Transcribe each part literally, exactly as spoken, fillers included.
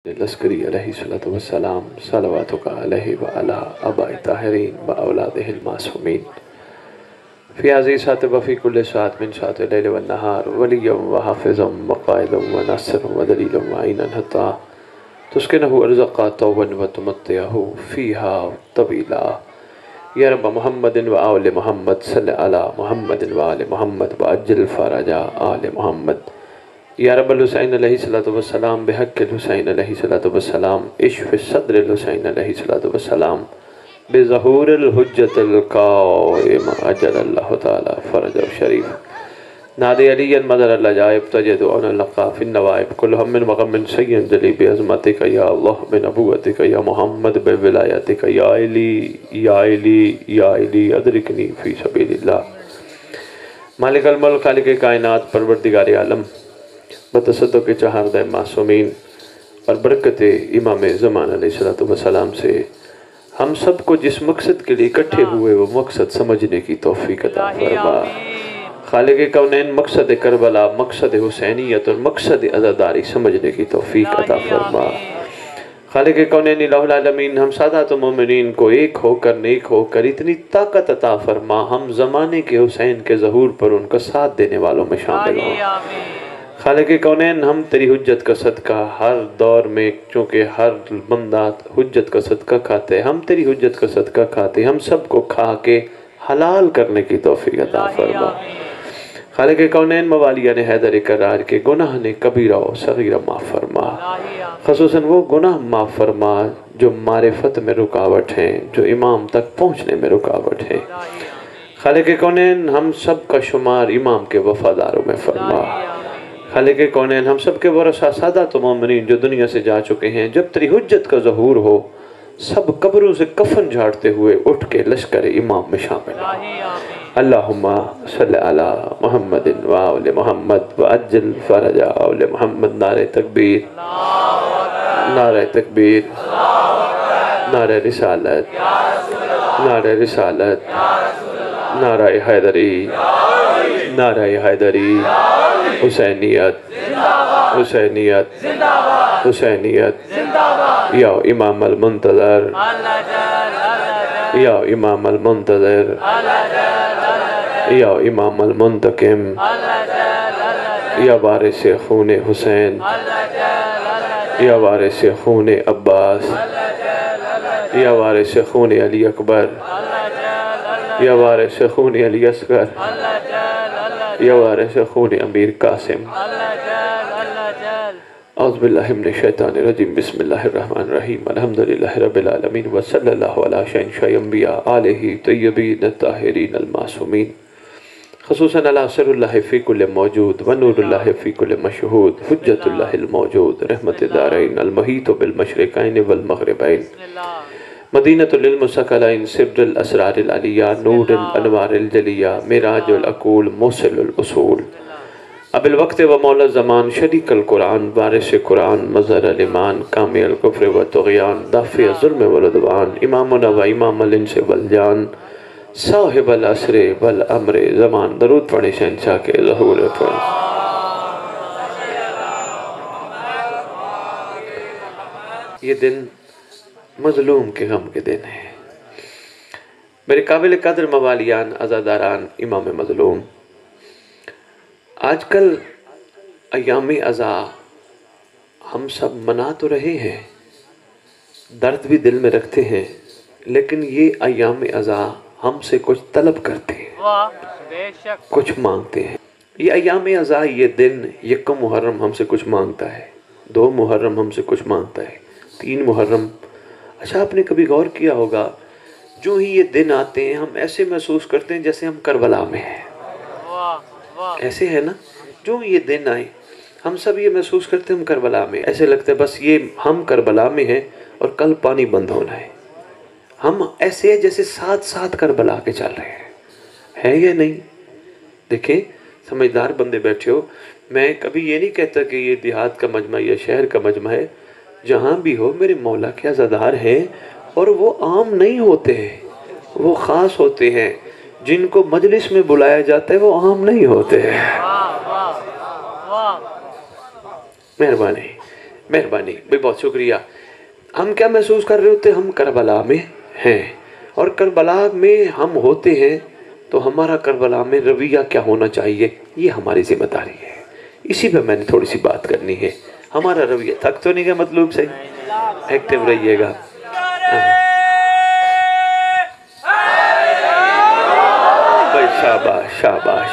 لشکری علیہ الصلوۃ والسلام صلواتک علیہ وعلی آباء طاہرین و اولادہ المعصومین فی هذه الساعة وفی کل ساعة من ساعات اللیل والنہار ولیا وحافظا وقائدا وناصرا ودلیلا وعینا حتی تسکنہ ارزقا طوبا وتمتعہ فیہا طویلا یا رب محمد و آل محمد صلی علی محمد و آل محمد وعجل فرج آل محمد یا رب الحسین علیہ الصلوۃ والسلام بحق الحسین علیہ الصلوۃ والسلام اشف صدر الحسین علیہ الصلوۃ والسلام بظہور الحجت القائم اجل اللہ تعالی فرج شریف نادی علی مدر العجائب تجد عن اللقا فی النوائب کل ہم من وغم سین جلی بعظمتک یا اللہ بنبوتک یا محمد بولایتک یا علی یا علی یا علی ادرکنی فی سبیل اللہ مالک الملک خالق کائنات پروردگار عالم بتصدق چہاردہ معصومین اور برکت امام زمان علیہ السلام سے ہم سب کو جس مقصد کے لیے اکٹھے ہوئے وہ مقصد سمجھنے کی توفیق عطا فرما خالق کونین مقصد کربلا مقصد حسینیت اور مقصد عزاداری سمجھنے کی توفیق عطا فرما خالق کونین الہ العالمین ہم سادات مومنین کو ایک ہو کر نیک ہو کر اتنی طاقت عطا فرما ہم زمانے کے حسین کے ظہور پر ان کا ساتھ دینے والوں میں شامل ہوں خالق کونین ہم تیری حجت کا صدقہ ہر دور میں چونکہ ہر بندہ حجت کا صدقہ کھاتے ہم تیری حجت کا صدقہ کھاتے ہم سب کو کھا کے حلال کرنے کی توفیق عطا فرما خالق کونین موالیان حیدر کرار کے گناہ نے کبیرہ و صغیرہ معاف فرما خصوصاً وہ گناہ معاف فرما جو معرفت میں رکاوٹ ہیں جو امام تک پہنچنے میں رکاوٹ ہیں خالق کونین ہم سب کا شمار امام کے وفاداروں میں فرما خالق کونین ہم سب کے ورثہ سادات و مومنین جو دنیا سے جا چکے ہیں جب تیری حجت کا ظہور ہو سب قبروں سے کفن جھاڑتے ہوئے اٹھ کے لشکر امام میں شامل ہوں اللہم صلی علی محمد و آل محمد وعجل فرج آل محمد نعرہ تکبیر نعرہ تکبیر نعرہ رسالت نعرہ رسالت نعرہ حیدری نعرہ حیدری حسینیت حسینیت حسینیت یا امام المنتظر یا امام المنتظر یا امام المنتقم یا وارث خون حسین یا وارث خون عباس یا وارث خون علی اکبر یا وارث خون علی اصغر یا وارث خون امیر قاسم اعوذ باللہ من الشیطان الرجیم بسم اللہ الرحمن الرحیم الحمدللہ رب العالمین وصلی اللہ علی شہنشاہ انبیاء آلہ طیبین الطاہرین المعصومین خصوصاً علی سر اللہ فی کل موجود ونور اللہ فی کل مشہود حجت اللہ الموجود رحمت دارین المحیط بالمشرقین والمغربین مدینة للمسکلین سر الاسرار العلیہ نور الانوار الجلیہ مراج العقول موصل الاصول اب الوقت و مولا زمان شریک القرآن وارث قرآن مظہر الایمان کامی الکفر و طغیان دافع ظلم والعدوان امامنا و امام الانس والجان صاحب العصر والامر زمان درود پڑھیں شہنشاہ کے ظہور پر یہ دن مظلوم کے غم کے دن ہے میرے قابل قدر موالیان عزاداران امام مظلوم آج کل ایام عزا ہم سب منا تو رہے ہیں درد بھی دل میں رکھتے ہیں لیکن یہ ایام عزا ہم سے کچھ طلب کرتے ہیں کچھ مانگتے ہیں یہ ایام عزا یہ دن یکم محرم ہم سے کچھ مانگتا ہے دو محرم ہم سے کچھ مانگتا ہے تین محرم اچھا آپ نے کبھی غور کیا ہوگا جو ہی یہ دن آتے ہیں ہم ایسے محسوس کرتے ہیں جیسے ہم کربلا میں ہیں ایسے ہے نا جو یہ دن آئے ہم سب یہ محسوس کرتے ہیں ہم کربلا میں ایسے لگتا ہے بس یہ ہم کربلا میں ہیں اور کل پانی بند ہونا ہے ہم ایسے ہیں جیسے ساتھ ساتھ کربلا کے چل رہے ہیں ہے یا نہیں دیکھیں سمجھدار بندے بیٹھے ہو میں کبھی یہ نہیں کہتا کہ یہ دیہات کا مجمع یا شہر کا مجمع ہے جہاں بھی ہو میرے مولا کے عزادار ہیں اور وہ عام نہیں ہوتے ہیں وہ خاص ہوتے ہیں جن کو مجلس میں بلایا جاتا ہے وہ عام نہیں ہوتے ہیں مہربانی مہربانی بھائی، بہت شکریہ۔ ہم کیا محسوس کر رہے ہوتے ہیں؟ ہم کربلا میں ہیں، اور کربلا میں ہم ہوتے ہیں تو ہمارا کربلا میں رویہ کیا ہونا چاہیے، یہ ہماری ذمہ داری ہے۔ اسی پہ میں نے تھوڑی سی بات کرنی ہے۔ ہمارا رویہ تھک تو نہیں گیا مطلوب سے؟ ایکٹیو رہیے گا۔ بھائی شاباش شاباش۔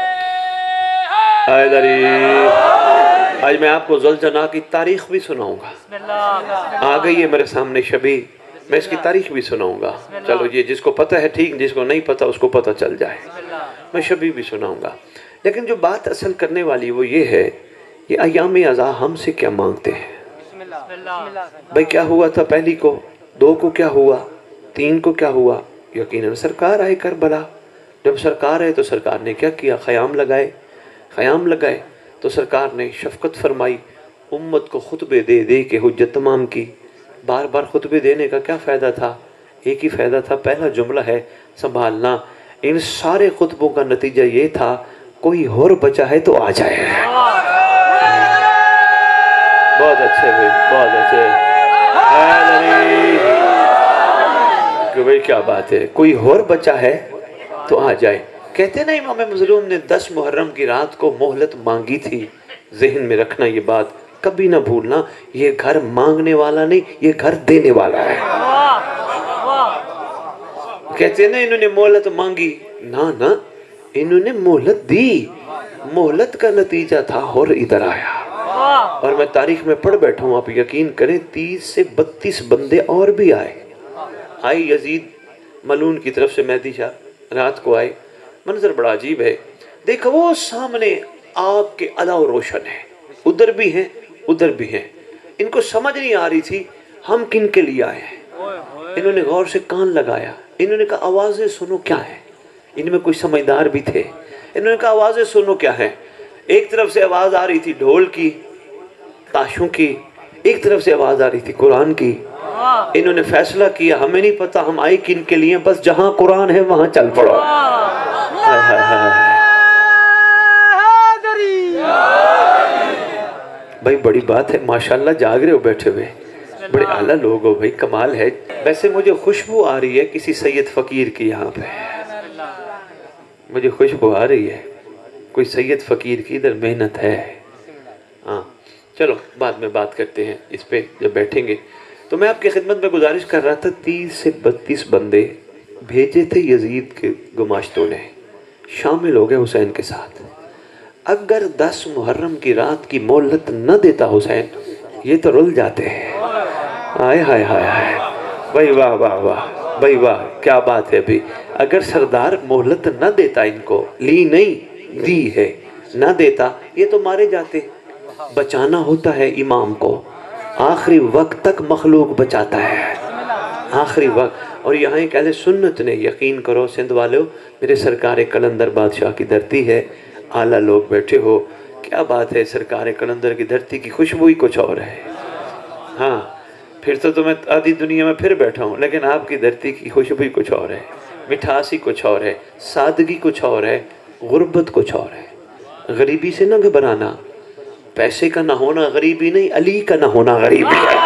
حیدری، آج میں آپ کو ذوالجناح کی تاریخ بھی سناؤں گا۔ آ گئی ہے میرے سامنے شبی، میں اس کی تاریخ بھی سناؤں گا۔ چلو یہ جس کو پتہ ہے ٹھیک، جس کو نہیں پتہ اس کو پتہ چل جائے۔ میں شبی بھی سناؤں گا، لیکن جو بات اصل کرنے والی وہ یہ ہے، یہ ایام عزا ہم سے کیا مانگتے ہیں؟ بھائی کیا ہوا تھا پہلی کو، دو کو کیا ہوا، تین کو کیا ہوا؟ یقیناً سرکار آئے کربلا۔ جب سرکار آئے تو سرکار نے کیا کیا؟ خیام لگائے۔ خیام لگائے تو سرکار نے شفقت فرمائی، امت کو خطبے دے دے کے حجت تمام کی۔ بار بار خطبے دینے کا کیا فائدہ تھا؟ ایک ہی فائدہ تھا، پہلا جملہ ہے سنبھالنا۔ ان سارے خطبوں کا نتیجہ یہ تھا، کوئی اور بچا ہے تو آ جائے۔ بہت اچھے بھائی، بہت اچھے۔ کہ بھائی کیا بات ہے، کوئی اور بچا ہے تو آ جائے۔ کہتے نا امام مظلوم نے دس محرم کی رات کو مہلت مانگی تھی۔ ذہن میں رکھنا یہ بات، کبھی نہ بھولنا، یہ گھر مانگنے والا نہیں، یہ گھر دینے والا ہے۔ کہتے نا انہوں نے مہلت مانگی، نہ نہ انہوں نے مہلت دی۔ مہلت کا نتیجہ تھا اور ادھر آیا۔ اور میں تاریخ میں پڑھ بیٹھا ہوں، آپ یقین کریں تیس سے بتیس بندے اور بھی آئے۔ آئی یزید ملعون کی طرف سے مہدی شاہ رات کو آئے۔ منظر بڑا عجیب ہے، دیکھو وہ سامنے آگ کے علا و روشن ہے، ادھر بھی ہیں ادھر بھی ہیں۔ ان کو سمجھ نہیں آ رہی تھی ہم کن کے لیے آئے ہیں۔ انہوں نے غور سے کان لگایا، انہوں نے کہا آوازیں سنو کیا ہیں۔ ان میں کوئی سمجھدار بھی تھے، انہوں نے کہا آوازیں سنو کیا ہیں۔ ایک طرف سے آواز آ رہی تھی ڈھول کی، تاشوں کی، ایک طرف سے آواز آ رہی تھی قرآن کی۔ انہوں نے فیصلہ کیا ہمیں نہیں پتا ہم آئے کن کے لیے، بس جہاں قرآن ہے وہاں چل پڑو۔ بھائی بڑی بات ہے، ماشاءاللہ جاگ رہے ہو بیٹھے ہوئے، بڑے اعلیٰ لوگ ہو بھائی، کمال ہے۔ ویسے مجھے خوشبو آ رہی ہے کسی سید فقیر کی، یہاں پہ مجھے خوشبو آ رہی ہے کوئی سید فقیر کی، ادھر محنت ہے۔ ہاں چلو بعد میں بات کرتے ہیں اس پہ جب بیٹھیں گے۔ تو میں آپ کی خدمت میں گزارش کر رہا تھا، تیس سے بتیس بندے بھیجے تھے یزید کے گماشتوں نے، شامل ہو گئے حسین کے ساتھ۔ اگر دس محرم کی رات کی مہلت نہ دیتا حسین، یہ تو رل جاتے ہیں۔ آئے ہائے ہائے ہائے، بھائی واہ واہ واہ، بھائی واہ کیا بات ہے بھی۔ اگر سردار مہلت نہ دیتا، ان کو لی نہیں دی ہے، نہ دیتا یہ تو مارے جاتے۔ بچانا ہوتا ہے امام کو، آخری وقت تک مخلوق بچاتا ہے، آخری وقت۔ اور یہاں ایک اہل سنت نے، یقین کرو سندھ والو، میرے سرکار قلندر بادشاہ کی دھرتی ہے، اعلیٰ لوگ بیٹھے ہو، کیا بات ہے، سرکار قلندر کی دھرتی کی خوشبو ہی کچھ اور ہے۔ ہاں پھر تو تو میں آدھی دنیا میں پھر بیٹھا ہوں، لیکن آپ کی دھرتی کی خوشبو ہی کچھ اور ہے، مٹھاسی کچھ اور ہے، سادگی کچھ اور ہے، غربت کچھ اور ہے۔ غریبی سے نہ گھبرانا، پیسے کا نہ ہونا غریبی نہیں، علی کا نہ ہونا غریبی ہے۔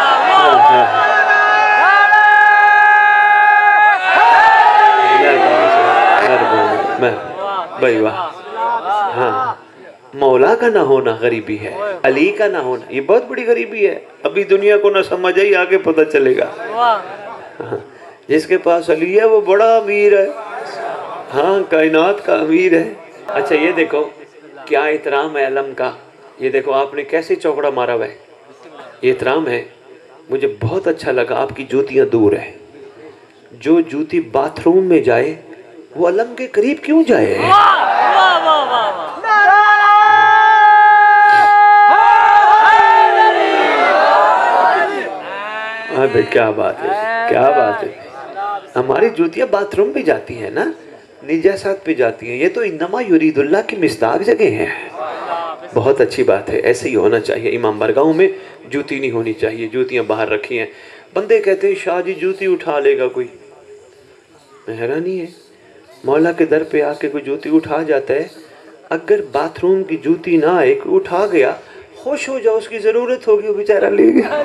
بھائی واہ، ہاں مولا کا نہ ہونا غریبی ہے، علی کا نہ ہونا یہ بہت بڑی غریبی ہے۔ ابھی دنیا کو نہ سمجھ آئی، آگے پتہ چلے گا۔ جس کے پاس علی ہے وہ بڑا امیر ہے، ہاں کائنات کا امیر ہے۔ اچھا یہ دیکھو کیا احترام ہے علم کا، یہ دیکھو آپ نے کیسے چوکڑا مارا ہوا ہے، یہ احترام ہے۔ مجھے بہت اچھا لگا، آپ کی جوتیاں دور ہیں، جو جوتی باتھ روم میں جائے وہ علم کے قریب کیوں جائے؟ ابے کیا بات ہے، کیا بات ہے۔ ہماری جوتیاں باتھ روم پہ جاتی ہیں نا، نجاسات پہ جاتی ہیں، یہ تو انما یرید اللہ کی مصداق جگہ ہیں۔ بہت اچھی بات ہے، ایسے ہی ہونا چاہیے۔ امام بارگاہوں میں جوتی نہیں ہونی چاہیے، جوتیاں باہر رکھی ہیں۔ بندے کہتے ہیں شاہ جی جوتی اٹھا لے گا کوئی، حیرانی ہے، مولا کے در پہ آ کے کوئی جوتی اٹھا جاتا ہے۔ اگر باتھ روم کی جوتی نہ آئے، کوئی اٹھا گیا، خوش ہو جاؤ، اس کی ضرورت ہوگی، وہ بیچارہ لے گیا،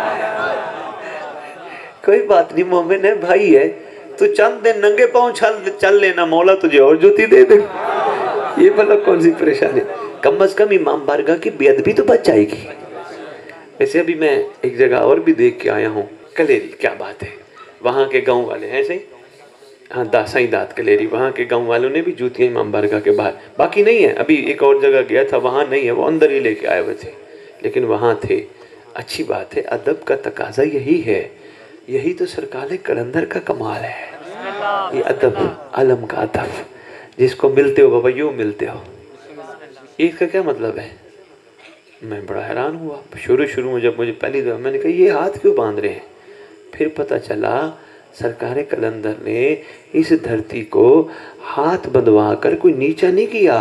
کوئی بات نہیں، مومن ہے، بھائی ہے، تو چند دن ننگے پاؤں چل لینا، مولا تجھے اور جوتی دے دے، یہ بھلا کون سی پریشانی، کم از کم امام بارگاہ کی بے ادبی تو بچ جائے گی۔ ویسے ابھی میں ایک جگہ اور بھی دیکھ کے آیا ہوں، کلیری، کیا بات ہے، وہاں کے گاؤں والے ہیں صحیح، ہاں دا سائیں داد کلیری، وہاں کے گاؤں والوں نے بھی جوتیاں امام بارگاہ کے باہر، باقی نہیں ہے، ابھی ایک اور جگہ گیا تھا وہاں نہیں ہے، وہ اندر ہی لے کے آئے ہوئے تھے، لیکن وہاں تھے۔ اچھی بات ہے، ادب کا تقاضا یہی ہے، یہی تو سرکار قلندر کا کمال ہے، یہ ادب، علم کا ادب، جس کو ملتے ہو بابا یوں ملتے ہو، اس کا کیا مطلب ہے؟ میں بڑا حیران ہوا، شروع شروع میں جب مجھے پہلی دفعہ میں نے کہا یہ ہاتھ کیوں باندھ رہے ہیں، پھر پتہ چلا سرکار قلندر نے اس دھرتی کو ہاتھ بندوا کر کوئی نیچا نہیں کیا،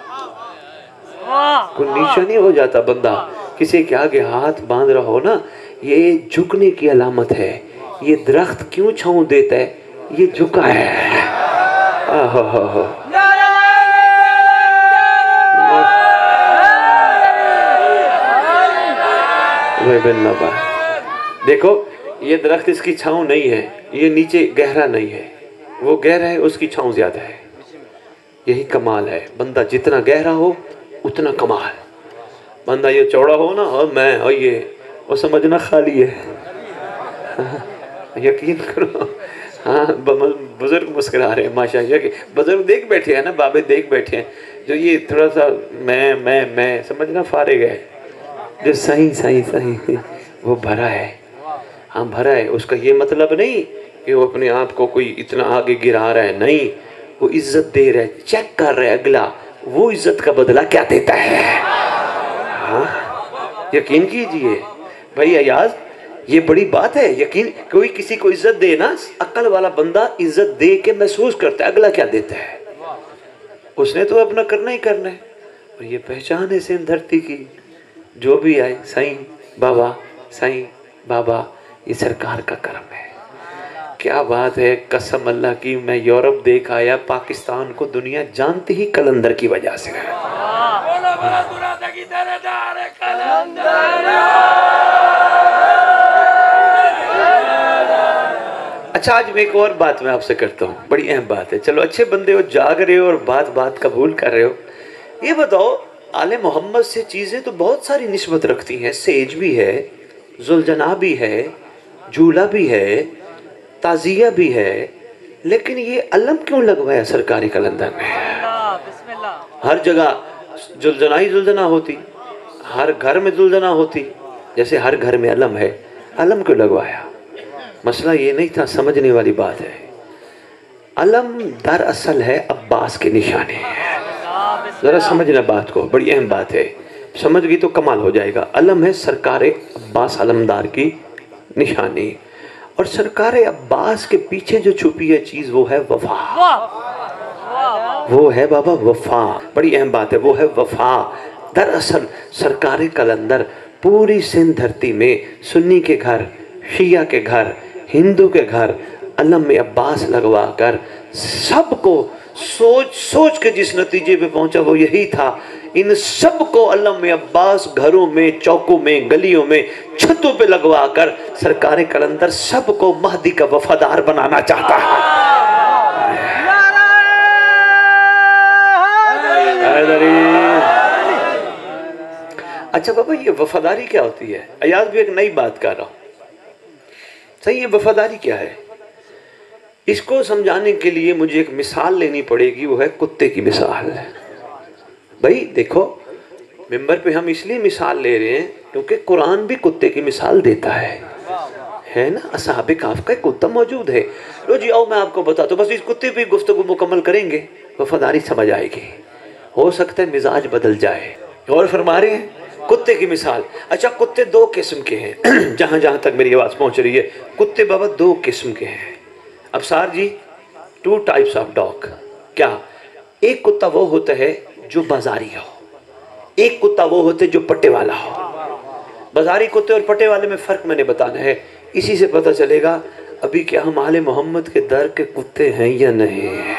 کوئی نیچا نہیں ہو جاتا بندہ، کسی کے آگے ہاتھ باندھ رہا ہو نا، یہ جھکنے کی علامت ہے، یہ درخت کیوں چھاؤں دیتا ہے، یہ جھکا ہے، آہو ہو ہو دیکھو یہ درخت اس کی چھاؤں نہیں ہے، یہ نیچے گہرا نہیں ہے، وہ گہرا ہے اس کی چھاؤں زیادہ ہے، یہی کمال ہے، بندہ جتنا گہرا ہو اتنا کمال، بندہ یہ چوڑا ہو نا اور میں اور یہ وہ سمجھنا خالی ہے، یقین کرو، ہاں بزرگ مسکرا رہے ہیں ماشاءاللہ، کہ بزرگ دیکھ بیٹھے ہیں نا، بابے دیکھ بیٹھے ہیں، جو یہ تھوڑا سا میں میں میں سمجھنا فارغ ہے، جو صحیح صحیح صحیح وہ بھرا ہے، ہاں بھرا ہے، اس کا یہ مطلب نہیں کہ وہ اپنے آپ کو کوئی اتنا آگے گرا رہا ہے، نہیں، وہ عزت دے رہا ہے، چیک کر رہا ہے اگلا وہ عزت کا بدلہ کیا دیتا ہے، ہاں یقین کیجئے بھائی ایاز، یہ بڑی بات ہے، یقین کوئی کسی کو عزت دے نا، عقل والا بندہ عزت دے کے محسوس کرتا ہے اگلا کیا دیتا ہے، اس نے تو اپنا کرنا ہی کرنا ہے، اور یہ پہچان ہے سین دھرتی کی، جو بھی آئے سائیں بابا سائیں بابا، یہ سرکار کا کرم ہے، کیا بات ہے، قسم اللہ کی، میں یورپ دیکھ آیا، پاکستان کو دنیا جانتی ہی قلندر کی وجہ سے ہے، اچھا آج میں ایک اور بات میں آپ سے کرتا ہوں، بڑی اہم بات ہے، چلو اچھے بندے ہو، جاگ رہے ہو اور بات بات قبول کر رہے ہو، یہ بتاؤ آل محمد سے چیزیں تو بہت ساری نسبت رکھتی ہیں، سیج بھی ہے، ذوالجناح بھی ہے، جھولا بھی ہے، تعزیہ بھی ہے، لیکن یہ علم کیوں لگوایا سرکار قلندر نے؟ ہر جگہ ذوالجناح ہی ذوالجناح ہوتی، ہر گھر میں ذوالجناح ہوتی، جیسے ہر گھر میں علم ہے، علم کیوں لگوایا؟ مسئلہ یہ نہیں تھا، سمجھنے والی بات ہے، علم در اصل ہے عباس کے نشانے، ذرا سمجھنا بات کو، بڑی اہم بات ہے، سمجھ گئی تو کمال ہو جائے گا، علم ہے سرکار عباس علمدار کی نشانی، اور سرکار عباس کے پیچھے جو چھپی ہے چیز وہ ہے وفا، وہ ہے بابا وفا، بڑی اہم بات ہے، وہ ہے وفا، دراصل سرکار قلندر پوری سندھ دھرتی میں سنی کے گھر، شیعہ کے گھر، ہندو کے گھر، علم میں عباس لگوا کر سب کو سوچ سوچ کے جس نتیجے پہ پہنچا وہ یہی تھا، ان سب کو علم میں عباس گھروں میں، چوکوں میں، گلیوں میں، چھتوں پہ لگوا کر سرکار قلندر سب کو مہدی کا وفادار بنانا چاہتا ہے۔ اچھا بابا یہ وفاداری کیا ہوتی ہے؟ ایاز بھی ایک نئی بات کر رہا ہوں، صحیح، یہ وفاداری کیا ہے؟ اس کو سمجھانے کے لیے مجھے ایک مثال لینی پڑے گی، وہ ہے کتے کی مثال۔ بھائی دیکھو ممبر پہ ہم اس لیے مثال لے رہے ہیں کیونکہ قرآن بھی کتے کی مثال دیتا ہے، ہے نا، اصحاب کہف کا ایک کتا موجود ہے، لو جی آؤ میں آپ کو بتاتا ہوں، بس اس کتے پہ گفتگو مکمل کریں گے، وفاداری سمجھ آئے گی، ہو سکتا ہے مزاج بدل جائے، اور فرما رہے ہیں کتے کی مثال۔ اچھا کتے دو قسم کے ہیں، جہاں جہاں تک میری آواز پہنچ رہی ہے، کتے بابا دو قسم کے ہیں، Absar ji, two types of dog, کیا؟ ایک کتا وہ ہوتا ہے جو بازاری ہو، ایک کتا وہ ہوتا ہے جو پٹے والا ہو۔ بازاری کتے اور پٹے والے میں فرق میں نے بتانا ہے، اسی سے پتہ چلے گا ابھی کیا ہم آل محمد کے در کے کتے ہیں یا نہیں۔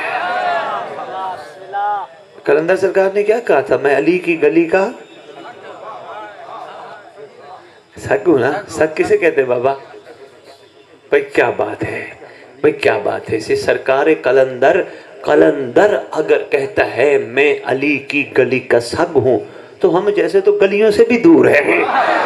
قلندر سرکار نے کیا کہا تھا؟ میں علی کی گلی کا सग हूँ ना, सग किसे कहते हैं बाबा? भाई क्या बात है, भाई क्या बात है। इसे सरकार कलंदर, कलंदर अगर कहता है मैं अली की गली का सग हूँ, तो हम जैसे तो गलियों से भी दूर है।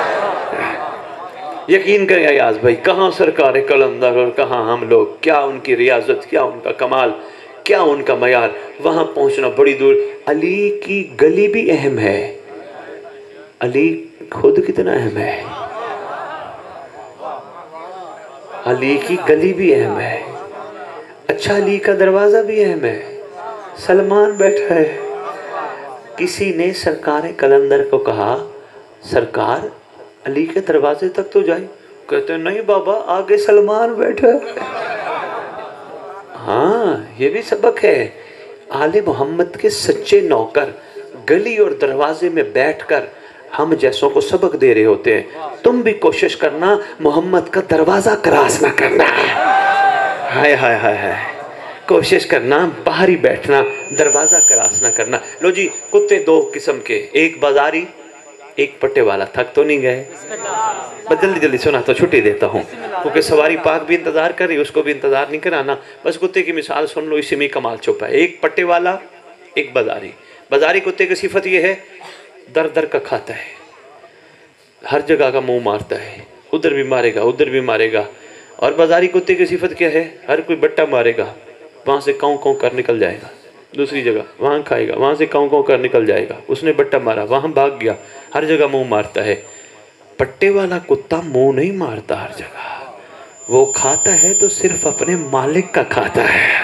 यकीन करें अयाज भाई, कहाँ सरकार कलंदर और कहाँ हम लोग, क्या उनकी रियाजत, क्या उनका कमाल, क्या उनका मयार, वहां पहुंचना बड़ी दूर। अली की गली भी अहम है, अली खुद कितना अहम है, अली की गली भी अहम है। अच्छा, अली का दरवाजा भी अहम है, सलमान बैठा है। किसी ने सरकार कलंदर को कहा सरकार अली के दरवाजे तक तो जाए, कहते नहीं बाबा आगे सलमान बैठा है। हाँ, ये भी सबक है। आले मोहम्मद के सच्चे नौकर गली और दरवाजे में बैठकर हम जैसों को सबक दे रहे होते हैं। तुम भी कोशिश करना मोहम्मद का दरवाजा क्रॉस ना करना। हाय हाय हाय हाय, कोशिश करना बाहर ही बैठना, दरवाजा क्रॉस ना करना। लो जी, कुत्ते दो किस्म के, एक बाजारी एक पट्टे वाला। थक तो नहीं गए? बस जल्दी जल्दी सुना तो छुट्टी देता हूँ, क्योंकि सवारी पाक भी इंतजार कर रही, उसको भी इंतजार नहीं कराना। बस कुत्ते की मिसाल सुन लो, इसी में कमाल छुपा है। एक पट्टे वाला, एक बाजारी। बाजारी कुत्ते की सिफत ये है, दर दर का खाता है, हर जगह का मुंह मारता है, उधर भी मारेगा उधर भी मारेगा। और बाजारी कुत्ते की सिफत क्या है? हर कोई बट्टा मारेगा, वहां से काऊ काऊ कर निकल जाएगा, दूसरी जगह वहां खाएगा, वहां से काऊ काऊ कर निकल जाएगा। उसने बट्टा मारा, वहां भाग गया, हर जगह मुंह मारता है। पट्टे वाला कुत्ता मुंह नहीं मारता हर जगह, वो खाता है तो सिर्फ अपने मालिक का खाता है।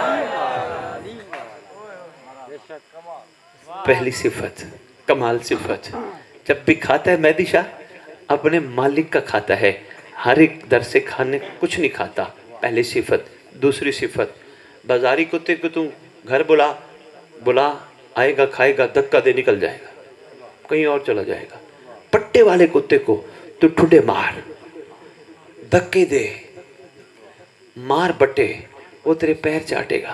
पहली सिफत, कमाल सिफत। जब भी खाता है मेहदी शाह अपने मालिक का खाता है, हर एक दर से खाने कुछ नहीं खाता। पहली सिफत। दूसरी सिफत, बाजारी कुत्ते को तू घर बुला बुला आएगा, खाएगा, धक्का दे निकल जाएगा, कहीं और चला जाएगा। पट्टे वाले कुत्ते को तू ठुडे मार, धक्के दे, मार बट्टे, वो तेरे पैर चाटेगा।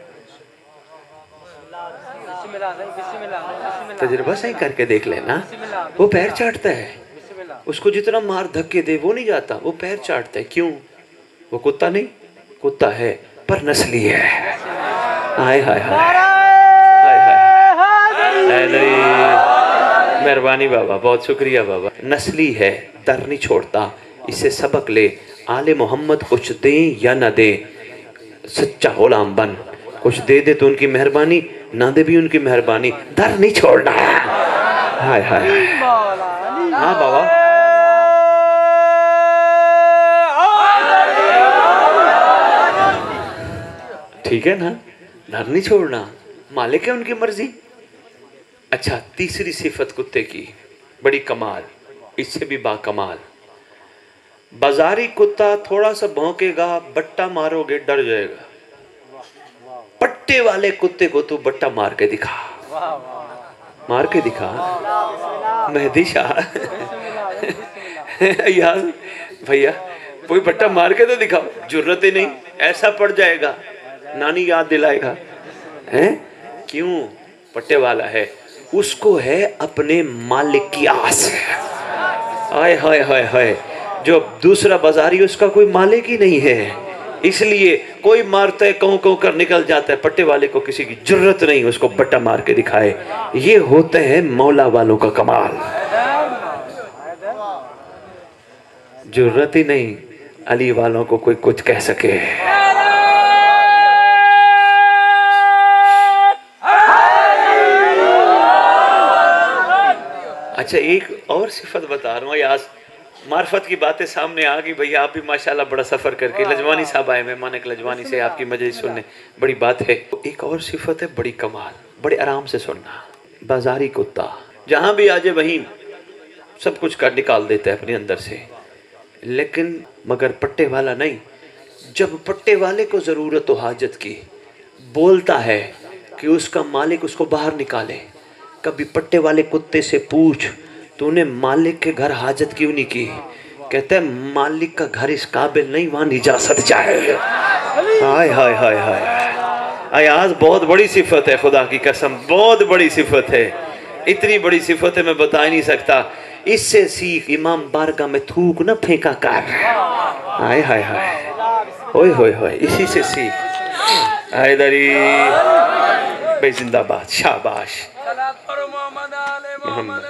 तजुर्बा सही करके देख लेना, वो पैर चाटता है। उसको जितना मार धक्के दे वो नहीं जाता, वो पैर चाटता है। क्यों? वो कुत्ता नहीं, कुत्ता है पर नस्ली है। हाय हाय हाय हाय, मेहरबानी बाबा, बहुत शुक्रिया बाबा। नस्ली है, दर नहीं छोड़ता। इससे सबक ले। आले मोहम्मद कुछ दे या ना दे, सच्चा गुलाम बन। कुछ दे दे तो उनकी मेहरबानी, ना दे भी उनकी मेहरबानी, दर नहीं छोड़ना। हाय हाय, हाँ बाबा, ठीक है ना, दर नहीं छोड़ना, मालिक है उनकी मर्जी। अच्छा, तीसरी सिफत कुत्ते की बड़ी कमाल, इससे भी बाकमाल। बाजारी कुत्ता थोड़ा सा भौंकेगा, बट्टा मारोगे डर जाएगा। पट्टे वाले कुत्ते को तू बट्टा मार के दिखा, मार के दिखा। मेहदी शाह यार भैया, कोई बट्टा मार के तो दिखाओ। जरूरत ही नहीं, ऐसा पड़ जाएगा, नानी याद दिलाएगा। हैं? क्यों? पट्टे वाला है, उसको है अपने मालिक की आस। हाय हाय हाय हाय, जो दूसरा बाजारी उसका कोई मालिक ही नहीं है, इसलिए कोई मारता है कहूं कहूं कर निकल जाता है। पट्टे वाले को किसी की जरूरत नहीं उसको बट्टा मार के दिखाए। ये होते हैं मौला वालों का कमाल। जरूरत ही नहीं अली वालों को कोई कुछ कह सके। अच्छा, एक और सिफत बता रहा हूँ, आज मार्फत की बातें सामने आ गई। भैया आप भी माशाल्लाह बड़ा सफ़र करके, लजवानी साहब आए, मेहमान एक लजवानी से आपकी मजलिस सुनने, बड़ी बात है। एक और सिफत है बड़ी कमाल, बड़े आराम से सुनना। बाजारी कुत्ता जहाँ भी आ जाए वहीं सब कुछ कर निकाल देता है अपने अंदर से, लेकिन मगर पट्टे वाला नहीं। जब पट्टे वाले को ज़रूरत हो हाजत की, बोलता है कि उसका मालिक उसको बाहर निकाले। कभी पट्टे वाले कुत्ते से पूछ, तूने मालिक के घर हाजत क्यों नहीं की? कहते हैं मालिक का घर इस काबिल नहीं, वहां निजासत चाहे। हाय हाय हाय हाय, आज बहुत बड़ी सिफत है, खुदा की कसम बहुत बड़ी सिफत है। इतनी बड़ी सिफत है मैं बता ही नहीं सकता। اس سے سیکھ امام بارگاہ میں تھوک نہ پھینکا کر. آئے ہائے ہائے ہوئے ہوئے ہوئے اسی سے سیکھ. آئے داری بے زندہ باد. شاباش. محمد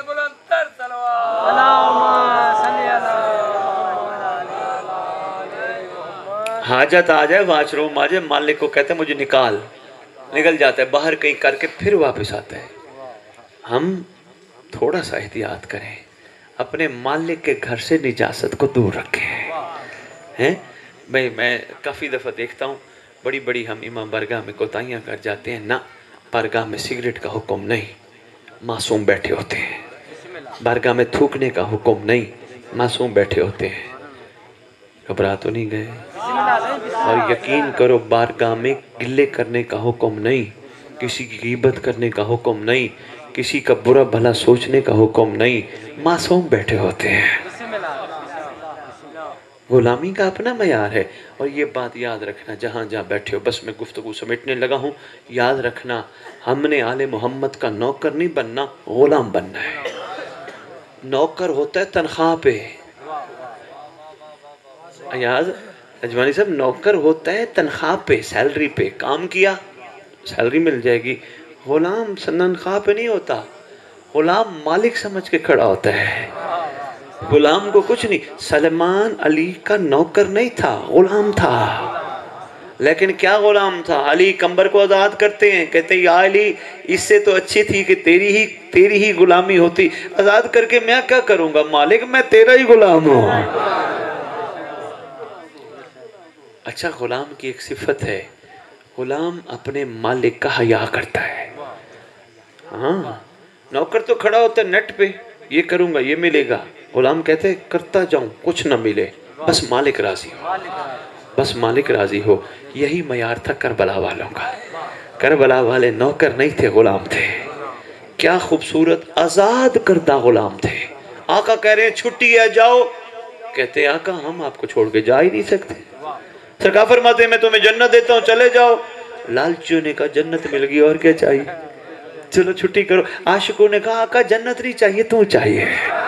حاجت آ جائے واش روم آ جائے مالک کو کہتے ہیں مجھے نکال, نکل جاتا ہے باہر کہیں کر کے پھر واپس آتا ہے. ہم تھوڑا سا احتیاط کریں, اپنے مالک کے گھر سے نجاست کو دور رکھیں. ہیں میں میں کافی دفعہ دیکھتا ہوں بڑی بڑی ہم امام بارگاہ میں کوتاہیاں کر جاتے ہیں. نہ, بارگاہ میں سگریٹ کا حکم نہیں, معصوم بیٹھے ہوتے ہیں. بارگاہ میں تھوکنے کا حکم نہیں, معصوم بیٹھے ہوتے ہیں. گھبرا تو نہیں گئے؟ اور یقین کرو بارگاہ میں گلے کرنے کا حکم نہیں, کسی کی غیبت کرنے کا حکم نہیں, کسی کا برا بھلا سوچنے کا حکم نہیں, معصوم بیٹھے ہوتے ہیں. غلامی کا اپنا معیار ہے. اور یہ بات یاد رکھنا جہاں جہاں بیٹھے ہو, بس میں گفتگو سمیٹنے لگا ہوں, یاد رکھنا ہم نے آل محمد کا نوکر نہیں بننا, غلام بننا ہے. نوکر ہوتا ہے تنخواہ پہ. ایاز اجوانی صاحب, نوکر ہوتا ہے تنخواہ پہ, سیلری پہ. کام کیا سیلری مل جائے گی. غلام تنخواہ پہ نہیں ہوتا, غلام مالک سمجھ کے کھڑا ہوتا ہے. غلام کو کچھ نہیں. سلمان علی کا نوکر نہیں تھا, غلام تھا. لیکن کیا غلام تھا؟ علی کمبر کو آزاد کرتے ہیں, کہتے ہیں یا علی اس سے تو اچھی تھی کہ تیری ہی تیری ہی غلامی ہوتی, آزاد کر کے میں کیا کروں گا مالک, میں تیرا ہی غلام ہوں. اچھا, غلام کی ایک صفت ہے, غلام اپنے مالک کا حیا کرتا ہے. ہاں, نوکر تو کھڑا ہوتا ہے نیٹ پہ, یہ کروں گا یہ ملے گا. غلام کہتے ہیں کرتا جاؤں کچھ نہ ملے, بس مالک راضی ہو, بس مالک راضی ہو. یہی معیار تھا کربلا والوں کا. کربلا والے نوکر نہیں تھے, غلام تھے. کیا خوبصورت آزاد کردہ غلام تھے. آقا کہہ رہے ہیں چھٹی ہے جاؤ, کہتے ہیں آقا ہم آپ کو چھوڑ کے جا ہی نہیں سکتے. سرکار فرماتے ہیں میں تمہیں جنت دیتا ہوں چلے جاؤ. لالچیوں نے کہا جنت مل گئی اور کیا چاہیے, چلو چھٹی کرو. عاشقوں نے کہا آقا جنت نہیں چاہیے, تو چاہیے.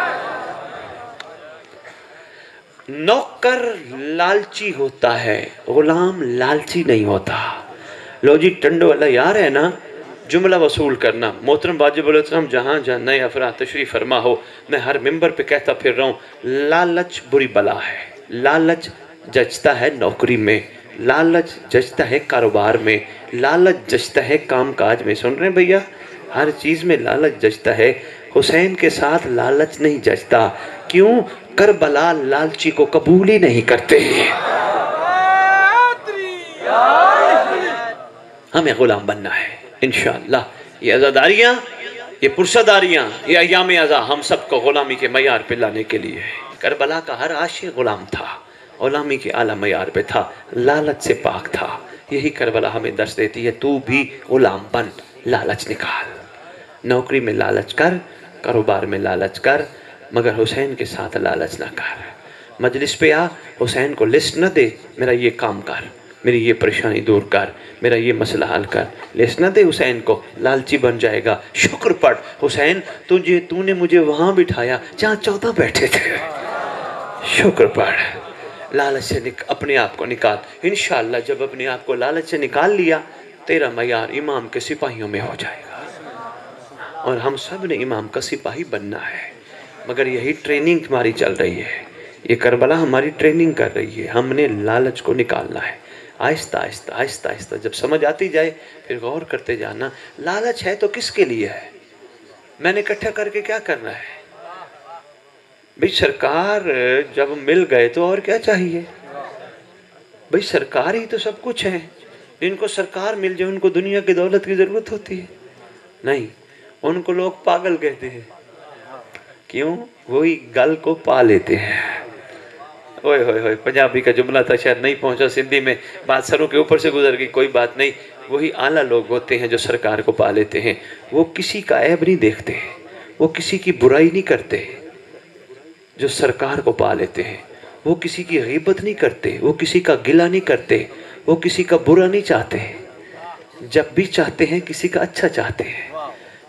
نوکر لالچی ہوتا ہے, غلام لالچی نہیں ہوتا. لو جی ٹنڈو والا یار ہے نا, جملہ وصول کرنا. محترم واجب الاسلام جہاں جہاں نئے افراد تشریف فرما ہو, میں ہر ممبر پہ کہتا پھر رہا ہوں, لالچ بری بلا ہے. لالچ جچتا ہے نوکری میں, لالچ جچتا ہے کاروبار میں, لالچ جچتا ہے کام کاج میں. سن رہے ہیں بھیا, ہر چیز میں لالچ جچتا ہے. حسین کے ساتھ لالچ نہیں جچتا. کیوں؟ کربلا لالچی کو قبول ہی نہیں کرتے. ہمیں غلام بننا ہے انشاءاللہ. یہ عزاداریاں, یہ پرسداریاں, یہ ایام عزا ہم سب کو غلامی کے معیار پہ لانے کے لیے ہے. کربلا کا ہر عاشق غلام تھا, غلامی کے اعلیٰ معیار پہ تھا, لالچ سے پاک تھا. یہی کربلا ہمیں درس دیتی ہے, تو بھی غلام بن, لالچ نکال. نوکری میں لالچ کر, کاروبار میں لالچ کر, مگر حسین کے ساتھ لالچ نہ کر. مجلس پہ آ, حسین کو لسٹ نہ دے, میرا یہ کام کر, میری یہ پریشانی دور کر, میرا یہ مسئلہ حل کر. لسٹ نہ دے حسین کو, لالچی بن جائے گا. شکر پڑھ, حسین تجھے تو نے مجھے وہاں بٹھایا جہاں چودہ بیٹھے تھے. شکر پڑھ, لالچ سے اپنے آپ کو نکال. انشاءاللہ جب اپنے آپ کو لالچ سے نکال لیا, تیرا معیار امام کے سپاہیوں میں ہو جائے گا. اور ہم سب نے امام کا سپاہی بننا ہے, مگر یہی ٹریننگ ہماری چل رہی ہے. یہ کربلا ہماری ٹریننگ کر رہی ہے. ہم نے لالچ کو نکالنا ہے, آہستہ آہستہ آہستہ آہستہ. جب سمجھ آتی جائے پھر غور کرتے جانا, لالچ ہے تو کس کے لیے ہے, میں نے اکٹھا کر کے کیا کرنا ہے. بھئی سرکار جب مل گئے تو اور کیا چاہیے. بھئی سرکار ہی تو سب کچھ ہے. ان کو سرکار مل جائے ان کو دنیا کی دولت کی ضرورت ہوتی ہے نہیں. ان کو لوگ پاگل کہتے ہیں. کیوں؟ وہی گل کو پا لیتے ہیں. اوئے ہوئے ہوئے, پنجابی کا جملہ تھا شاید نہیں پہنچا سندھی میں, بات سروں کے اوپر سے گزر گئی, کوئی بات نہیں. وہی اعلیٰ لوگ ہوتے ہیں جو سرکار کو پا لیتے ہیں. وہ کسی کا عیب نہیں دیکھتے, وہ کسی کی برائی نہیں کرتے. جو سرکار کو پا لیتے ہیں وہ کسی کی غیبت نہیں کرتے, وہ کسی کا گلہ نہیں کرتے, وہ کسی کا برا نہیں چاہتے. جب بھی چاہتے ہیں کسی کا اچھا چاہتے ہیں.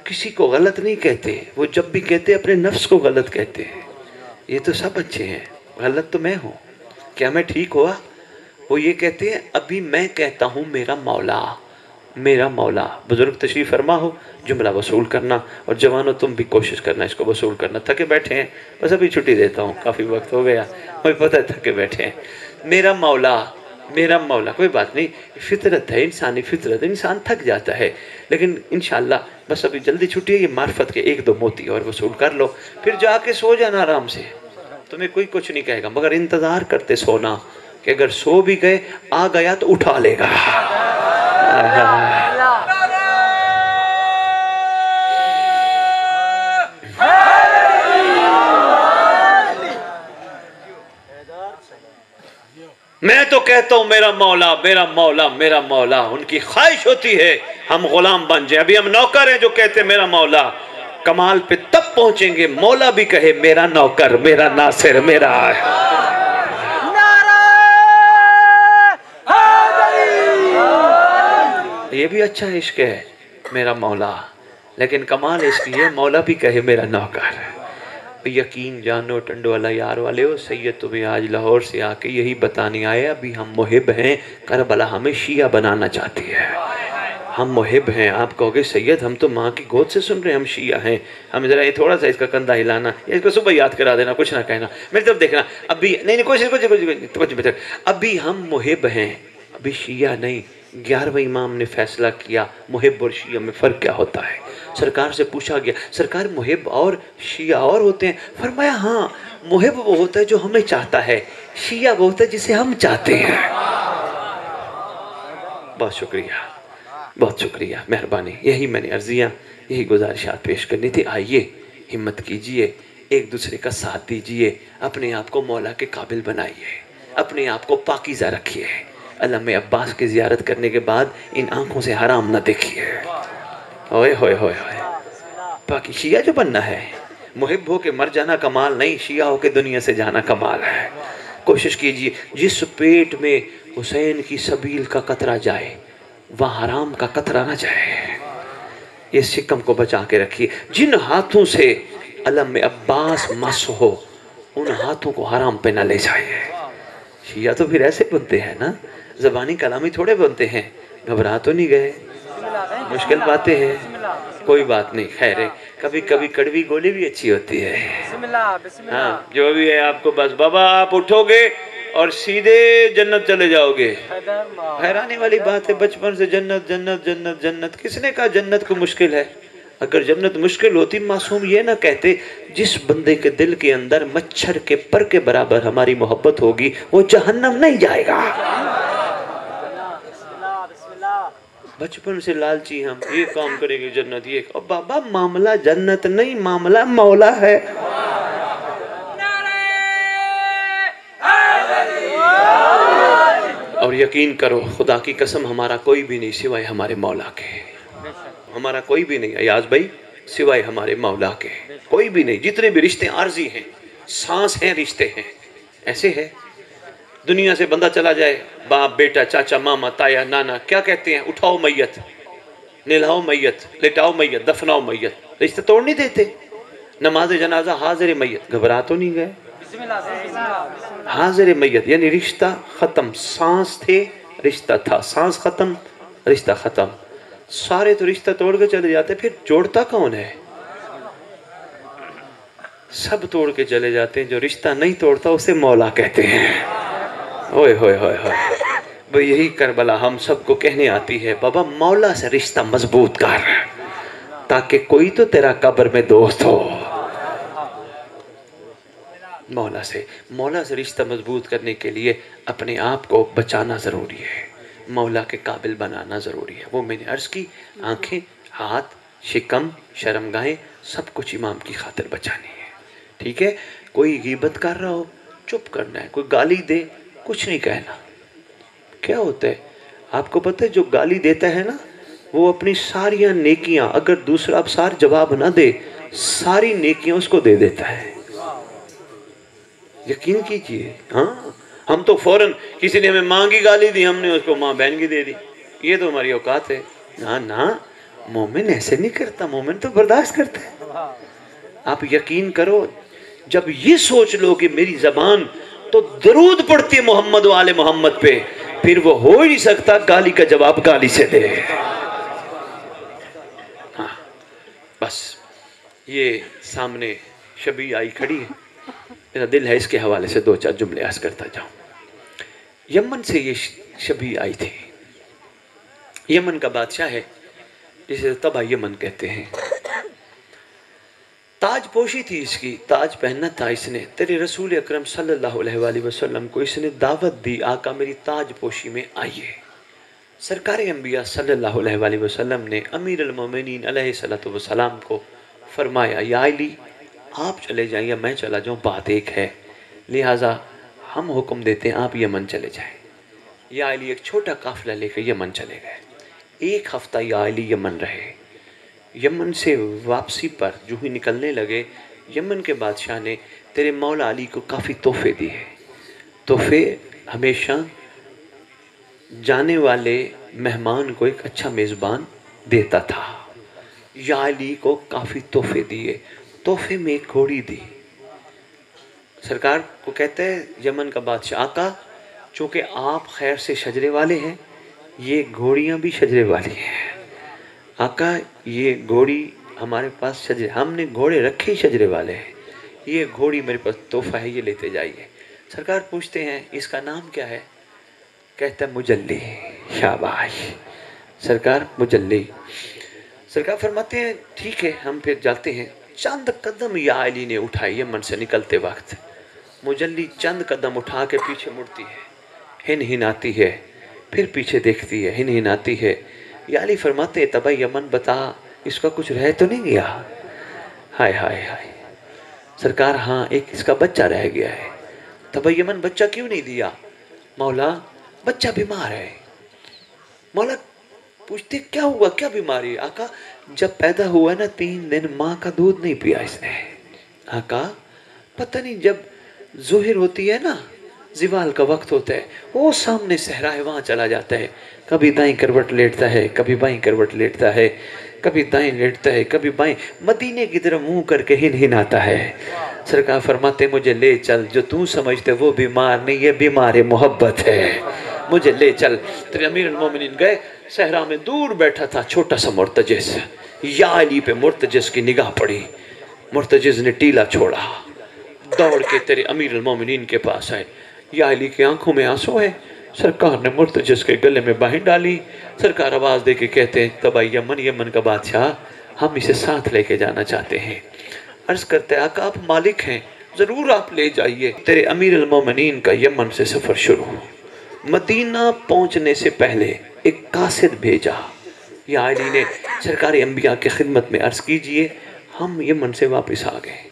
کسی کو غلط نہیں کہتے، وہ جب بھی کہتے اپنے نفس کو غلط کہتے ہیں. یہ تو سب اچھے ہیں، غلط تو میں ہوں. کیا میں ٹھیک ہوا؟ وہ یہ کہتے ہیں ابھی میں کہتا ہوں میرا مولا، میرا مولا. بزرگ تشریف فرما ہو جملہ وصول کرنا، اور جوانوں تم بھی کوشش کرنا اس کو وصول کرنا. تھکے بیٹھے ہیں بس ابھی چھٹی دیتا ہوں، کافی وقت ہو گیا، مجھے پتہ ہے تھکے بیٹھے ہیں. میرا مولا، میرا مولا. کوئی بات نہیں، فطرت ہے، انسانی فطرت، انسان تھک جاتا ہے، لیکن انشاءاللہ بس ابھی جلدی چھٹی ہے. یہ معرفت کے ایک دو موتی اور وصول کر لو، پھر جا کے سو جانا آرام سے. تمہیں کوئی کچھ نہیں کہے گا، مگر انتظار کرتے سونا کہ اگر سو بھی گئے آ گیا تو اٹھا لے گا. میں تو کہتا ہوں میرا مولا، میرا مولا، میرا مولا. ان کی خواہش ہوتی ہے ہم غلام بن جائیں. ابھی ہم نوکر ہیں جو کہتے ہیں میرا مولا. کمال پہ تب پہنچیں گے مولا بھی کہے میرا نوکر، میرا ناصر، میرا. یہ بھی اچھا عشق ہے میرا مولا، لیکن کمال اس کی ہے مولا بھی کہے میرا نوکر. یقین جانو ٹنڈو والا یار والے ہو، سید تمہیں آج لاہور سے آ کے یہی بتانے آئے ابھی ہم محب ہیں، کربلا ہمیں شیعہ بنانا چاہتی ہے. ہم محب ہیں. آپ کہو گے سید ہم تو ماں کی گود سے سن رہے ہیں، ہم شیعہ ہیں. ہم ذرا یہ تھوڑا سا اس کا کندھا ہلانا، یا اس کو صبح یاد کرا دینا، کچھ نہ کہنا، میری طرف دیکھنا. ابھی نہیں نہیں کچھ کچھ کچھ کچھ ابھی ہم محب ہیں، ابھی شیعہ نہیں. گیارہویں امام نے فیصلہ کیا محب اور شیعہ میں فرق کیا ہوتا ہے. سرکار سے پوچھا گیا سرکار محب اور شیعہ اور ہوتے ہیں؟ فرمایا ہاں، محب وہ ہوتا ہے جو ہمیں چاہتا ہے، شیعہ وہ ہوتا ہے جسے ہم چاہتے ہیں. بہت شکریہ، بہت شکریہ، مہربانی. یہی میں نے عرضیاں، یہی گزارشات پیش کرنی تھی. آئیے ہمت کیجئے، ایک دوسرے کا ساتھ دیجئے، اپنے آپ کو مولا کے قابل بنائیے، اپنے آپ کو پاکیزہ رکھیے. علامہ عباس کی زیارت کرنے کے بعد ان آنکھوں سے حرام نہ دیکھیے. ہوئے ہوئے ہوئے ہوئے باقی شیعہ جو بننا ہے، محب ہو کے مر جانا کمال نہیں، شیعہ ہو کے دنیا سے جانا کمال ہے. کوشش کیجئے جس پیٹ میں حسین کی سبیل کا قطرہ جائے وہاں حرام کا قطرہ نہ جائے. یہ سکم کو بچا کے رکھیے. جن ہاتھوں سے علامہ عباس مس ہو ان ہاتھوں کو حرام پہ نہ لے جائیے. شیعہ تو پھر ایسے بنتے ہیں نا، زبانی کلامی تھوڑے بنتے ہیں. گھبرا تو نہیں گئے؟ مشکل باتیں ہیں، کوئی بات نہیں، خیر ہے. کبھی کبھی کڑوی گولی بھی اچھی ہوتی ہے. ہاں جو بھی ہے آپ کو بس بابا آپ اٹھو گے اور سیدھے جنت چلے جاؤ گے. حیرانی والی بات ہے، بچپن سے جنت جنت جنت جنت. کس نے کہا جنت کو مشکل ہے؟ اگر جنت مشکل ہوتی معصوم یہ نہ کہتے. جس بندے کے دل کے اندر مچھر کے پر کے برابر ہماری محبت ہوگی وہ جہنم نہیں جائے گا. بچپن سے لالچی ہم، یہ کام کریں گے جنت، یہ اور بابا معاملہ جنت نہیں، معاملہ مولا ہے. اور یقین کرو خدا کی قسم ہمارا کوئی بھی نہیں سوائے ہمارے مولا کے. ہمارا کوئی بھی نہیں ایاز بھائی سوائے ہمارے مولا کے، کوئی بھی نہیں. جتنے بھی رشتے عارضی ہیں، سانس ہیں، رشتے ہیں، ایسے ہے. دنیا سے بندہ چلا جائے، باپ بیٹا چاچا ماما تایا نانا کیا کہتے ہیں؟ اٹھاؤ میت، نلاؤ میت، لٹاؤ میت، دفناؤ میت. رشتے توڑ نہیں دیتے. نماز جنازہ حاضر میت، گھبرا تو نہیں گئے؟ حاضر میت یعنی رشتہ ختم. سانس تھے رشتہ تھا، سانس ختم رشتہ ختم. سارے تو رشتہ توڑ کے چلے جاتے، پھر جوڑتا کون ہے؟ سب توڑ کے چلے جاتے ہیں. جو رشتہ نہیں توڑتا اسے مولا کہتے ہیں. ہوئے ہوئے ہوئے ہوئے بھئی یہی کربلا ہم سب کو کہنے آتی ہے بابا مولا سے رشتہ مضبوط کر تاکہ کوئی تو تیرا قبر میں دوست ہو. مولا سے مولا سے رشتہ مضبوط کرنے کے لیے اپنے آپ کو بچانا ضروری ہے، مولا کے قابل بنانا ضروری ہے. وہ میں نے عرض کی آنکھیں، ہاتھ، شکم، شرمگاہیں سب کچھ امام کی خاطر بچانی ہے. ٹھیک ہے؟ کوئی غیبت کر رہا ہو چپ کرنا ہے، کوئی گالی دے کچھ نہیں کہنا. کیا ہوتا ہے آپ کو پتہ ہے؟ جو گالی دیتا ہے نا وہ اپنی ساریاں نیکیاں اگر دوسرا افسار جواب نہ دے ساری نیکیاں اس کو دے دیتا ہے. یقین کیجئے. ہاں ہم تو فوراً کسی نے ہمیں ماں کی گالی دی ہم نے اس کو ماں بہن کی دے دی، یہ تو ہماری اوقات ہے. نہ نہ مومن ایسے نہیں کرتا، مومن تو برداشت کرتا ہے۔ آپ یقین کرو جب یہ سوچ لو کہ میری زبان تو درود پڑھتی ہے محمد و آل محمد پہ، پھر وہ ہو ہی نہیں سکتا گالی کا جواب گالی سے دے۔ ہاں بس یہ سامنے شبیہ آئی کھڑی ہے، میرا دل ہے اس کے حوالے سے دو چار جملے عرض کرتا جاؤں۔ یمن سے یہ شبیہ آئی تھی، یمن کا بادشاہ ہے جسے تبا یمن کہتے ہیں۔ تاج پوشی تھی اس کی، تاج پہننا تھا اس نے، تیرے رسول اکرم صلی اللہ علیہ وآلہ وسلم کو اس نے دعوت دی، آقا میری تاج پوشی میں آئیے۔ سرکار انبیاء صلی اللہ علیہ وآلہ وسلم نے امیر المومنین علیہ السلام کو فرمایا یا علی آپ چلے جائیں یا میں چلا جاؤں بات ایک ہے، لہٰذا ہم حکم دیتے ہیں آپ یمن چلے جائیں۔ یا علی ایک چھوٹا قافلہ لے کے یمن چلے گئے، ایک ہفتہ یا علی یمن رہے۔ یمن سے واپسی پر جو ہی نکلنے لگے، یمن کے بادشاہ نے تیرے مولا علی کو کافی تحفے دیے۔ تحفے ہمیشہ جانے والے مہمان کو ایک اچھا میزبان دیتا تھا۔ یا علی کو کافی تحفے دیے، تحفے میں ایک گھوڑی دی۔ سرکار کو کہتے ہیں یمن کا بادشاہ آقا چونکہ آپ خیر سے شجرے والے ہیں، یہ گھوڑیاں بھی شجرے والی ہیں۔ آقا یہ گھوڑی ہمارے پاس شجرے، ہم نے گھوڑے رکھے ہی شجرے والے ہیں، یہ گھوڑی میرے پاس تحفہ ہے، یہ لیتے جائیے۔ سرکار پوچھتے ہیں اس کا نام کیا ہے؟ کہتا ہے مجلی۔ شاباش سرکار، مجلی۔ سرکار فرماتے ہیں ٹھیک ہے ہم پھر جاتے ہیں۔ چند قدم یا علی نے اٹھائی یمن سے نکلتے وقت، مجلی چند قدم اٹھا کے پیچھے مڑتی ہے، ہن ہناتی ہے، پھر پیچھے دیکھتی ہے، ہن ہناتی ہے۔ یا علی فرماتے ہیں تبا یمن بتا اس کا کچھ رہ تو نہیں گیا؟ ہائے ہائے ہائے سرکار ہاں ایک اس کا بچہ رہ گیا ہے۔ تبا یمن بچہ کیوں نہیں دیا؟ مولا بچہ بیمار ہے۔ مولا پوچھتے کیا ہوا، کیا بیماری؟ آقا جب پیدا ہوا نا تین دن ماں کا دودھ نہیں پیا اس نے۔ آقا پتہ نہیں جب ظہر ہوتی ہے نا، زوال کا وقت ہوتا ہے، وہ سامنے صحرا ہے وہاں چلا جاتا ہے، کبھی دائیں کروٹ لیٹتا ہے، کبھی بائیں کروٹ لیٹتا ہے، کبھی دائیں لیٹتا ہے، کبھی بائیں، مدینے کی طرف منہ کر کے ہن ہناتا ہے۔ سرکار فرماتے مجھے لے چل، جو تو سمجھتے وہ بیمار نہیں، یہ بیمار محبت ہے، مجھے لے چل۔ تیرے امیر المومنین گئے، صحرا میں دور بیٹھا تھا چھوٹا سا مرتجز، یا علی پہ مرتجز کی نگاہ پڑی، مرتجز نے ٹیلا چھوڑا، دوڑ کے تیرے امیر المومنین کے پاس آئے۔ یا علی کی آنکھوں میں آنسو ہے، سرکار نے مرتجز کے گلے میں باہیں ڈالی۔ سرکار آواز دے کے کہتے ہیں تبا یمن، یمن کا بادشاہ ہم اسے ساتھ لے کے جانا چاہتے ہیں۔ عرض کرتے ہیں آقا آپ مالک ہیں، ضرور آپ لے جائیے۔ تیرے امیر المومنین کا یمن سے سفر شروع، مدینہ پہنچنے سے پہلے ایک قاصد بھیجا۔ یا علی نے سرکار انبیاء کی خدمت میں عرض کیجئے ہم یمن سے واپس آ گئے۔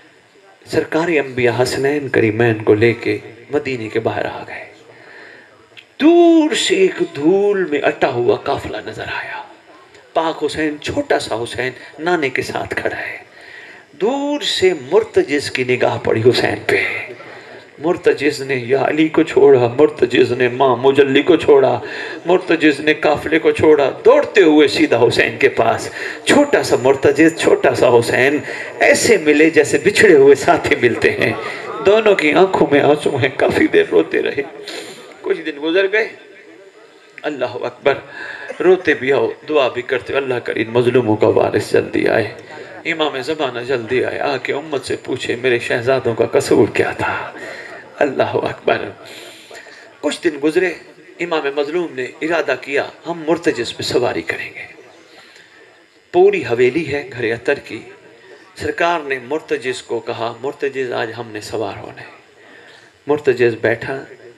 سرکار انبیاء حسنین کریمین کو لے کے مدینے کے باہر آ گئے۔ دور سے ایک دھول میں اٹا ہوا قافلہ نظر آیا، پاک حسین چھوٹا سا حسین نانے کے ساتھ کھڑا ہے۔ دور سے مرتجز کی نگاہ پڑی حسین پہ، مرتجز نے یا علی کو چھوڑا، مرتجز نے ماں مجلی کو چھوڑا، مرتجز نے قافلے کو چھوڑا، دوڑتے ہوئے سیدھا حسین کے پاس۔ چھوٹا سا مرتجز، چھوٹا سا حسین، ایسے ملے جیسے بچھڑے ہوئے ساتھی ملتے ہیں، دونوں کی آنکھوں میں آنسو ہیں، کافی دیر روتے رہے۔ کچھ دن گزر گئے، اللہ اکبر، روتے بھی آؤ دعا بھی کرتے، اللہ کریم مظلوموں کا وارث جلدی آئے، امام زمانہ جلدی آئے، آ کے امت سے پوچھے میرے شہزادوں کا قصور کیا تھا۔ اللہ اکبر۔ کچھ دن گزرے، امام مظلوم نے ارادہ کیا ہم مرتجز پہ سواری کریں گے۔ پوری حویلی ہے گھر عطر کی، سرکار نے مرتجز کو کہا مرتجز آج ہم نے سوار ہونا ہے۔ مرتجز بیٹھا،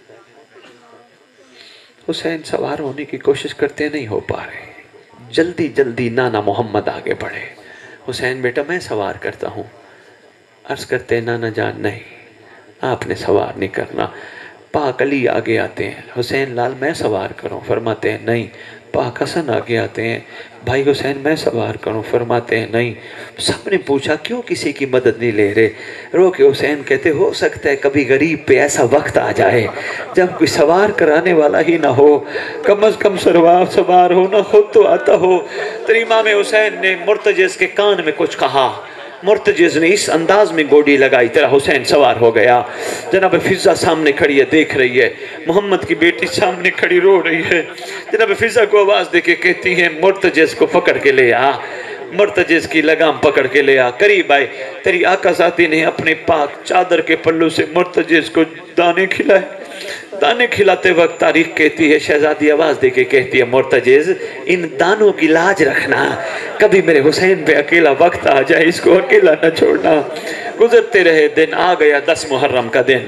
حسین سوار ہونے کی کوشش کرتے نہیں ہو پا رہے، جلدی جلدی نانا محمد آگے بڑھے، حسین بیٹا میں سوار کرتا ہوں۔ عرض کرتے نانا جان نہیں، آپ نے سوار نہیں کرنا۔ پاک علی آگے آتے ہیں، حسین لال میں سوار کروں؟ فرماتے ہیں نہیں، پاک حسن آگے آتے ہیں، بھائی حسین میں سوار کروں؟ فرماتے ہیں نہیں۔ سب نے پوچھا کیوں کسی کی مدد نہیں لے رہے؟ رو کے حسین کہتے ہو سکتا ہے کبھی غریب پہ ایسا وقت آ جائے جب کوئی سوار کرانے والا ہی نہ ہو، کم از کم سروار سوار ہو نہ، خود تو آتا ہو۔ تو امام حسین نے مرتجز کے کان میں کچھ کہا، مرتجز نے اس انداز میں گوڑی لگائی، تیرا حسین سوار ہو گیا۔ جناب فضہ سامنے کھڑی ہے، دیکھ رہی ہے، محمد کی بیٹی سامنے کھڑی رو رہی ہے۔ جناب فضہ کو آواز دے کے کہتی ہیں مرتجز کو پکڑ کے لے آ، مرتجز کی لگام پکڑ کے لے آ، قریب آئے۔ تیری آقا ذاتی نے اپنے پاک چادر کے پلو سے مرتجز کو دانے کھلائے۔ دانے کھلاتے وقت تاریخ کہتی ہے، شہزادی آواز دے کے کہتی ہے مرتجز ان دانوں کی لاج رکھنا، کبھی میرے حسین پہ اکیلا وقت آ جائے اس کو اکیلا نہ چھوڑنا۔ گزرتے رہے دن، آ گیا دس محرم کا دن،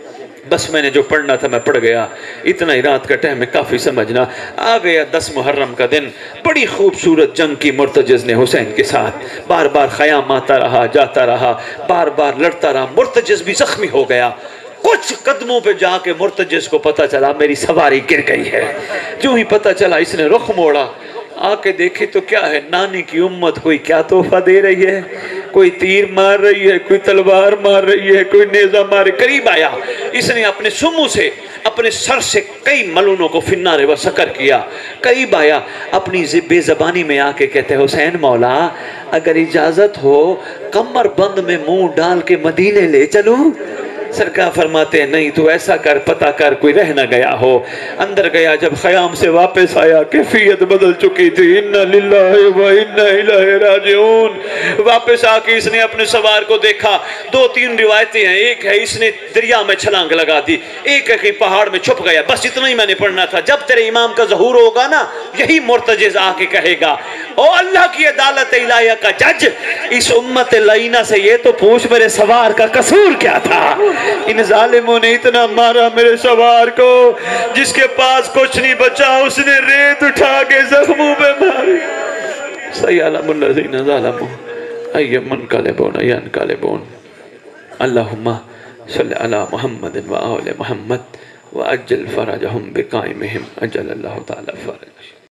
بس میں نے جو پڑھنا تھا میں پڑھ گیا، اتنا ہی رات کا ٹائم ہے کافی سمجھنا۔ آ گیا دس محرم کا دن، بڑی خوبصورت جنگ کی مرتجز نے حسین کے ساتھ، بار بار خیام آتا رہا، جاتا رہا، بار بار لڑتا رہا، مرتجز بھی زخمی ہو گیا۔ کچھ قدموں پہ جا کے مرتجز کو پتا چلا میری سواری گر گئی ہے۔ جو ہی پتا چلا اس نے رخ موڑا، آ کے دیکھے تو کیا ہے، نانی کی امت کوئی کیا تحفہ دے رہی ہے، کوئی تیر مار رہی ہے، کوئی تلوار مار رہی ہے، کوئی نیزہ مارے۔ قریب آیا، اس نے اپنے سمو سے، اپنے سر سے کئی ملونوں کو فنارے و سکر کیا۔ قریب آیا، اپنی بے زبانی میں آ کے کہتے ہیں حسین مولا اگر اجازت ہو کمر بند میں منہ ڈال کے مدینے لے چلوں؟ سرکار فرماتے ہیں نہیں، تو ایسا کر پتا کر کوئی رہ نہ گیا ہو۔ اندر گیا، جب خیام سے واپس آیا کیفیت بدل چکی تھی، اِنَّا لِلَّهِ وَإِنَّا إِلَيْهِ راجعون۔ واپس آ کے اس نے اپنے سوار کو دیکھا، دو تین روایتیں ہیں، ایک ہے اس نے دریا میں چھلانگ لگا دی، ایک ہے کہ پہاڑ میں چھپ گیا۔ بس اتنا ہی میں نے پڑھنا تھا۔ جب تیرے امام کا ظہور ہوگا نا، یہی مرتجز آ کے کہے گا او اللہ کی عدالت الہیہ کا جج، اس امت لعینہ سے یہ تو پوچھ میرے سوار کا قصور کیا تھا؟ ان ظالموں نے اتنا مارا میرے سوار کو، جس کے پاس کچھ نہیں بچا اس نے ریت اٹھا کے زخموں پہ ماری۔ سیعلم الذین ظلموا ای منقلبون ینقلبون۔ اللہم صلی علی محمد و آل محمد وعجل فرجہم بقائمہم، اجل اللہ تعالی فرج۔